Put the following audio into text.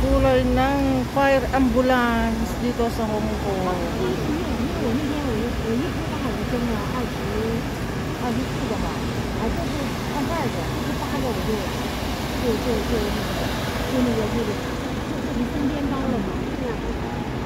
kulay ng fire ambulance dito sa Hong 啊， Kong. 因为我那天我一直刚好是跟着24个嘛，这是22个，这是8个，我就那个你身边包了嘛。